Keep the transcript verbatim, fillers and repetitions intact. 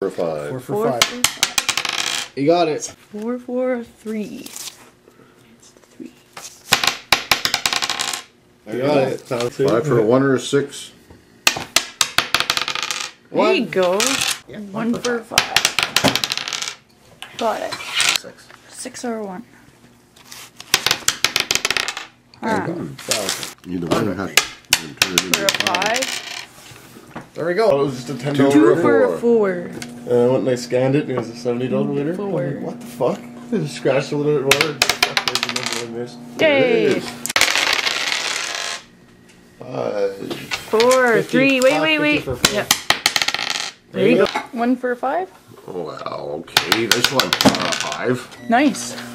For five. Four for Four five. for five. You got it. Four for three. It's the three. You got it. Five for a one or a six. There you One. go. Yeah, One for five. Got it. Six. Six or one. There Ah, you go. Thousand. Either one has to turn it for into a a five. five. There we go. Oh, it was just a ten Two dollar Two winner. for a four. And I went and I scanned it and it was a seventy dollar winner. Four. I'm like, what the fuck? I just scratched a little bit more. And fuck, there's the number I missed. Yay! Five. Four, fifty. three. Wait, Five wait, wait. fifty for four. Yep. There you go. One for five. Well, okay, this one. Uh, five. Nice.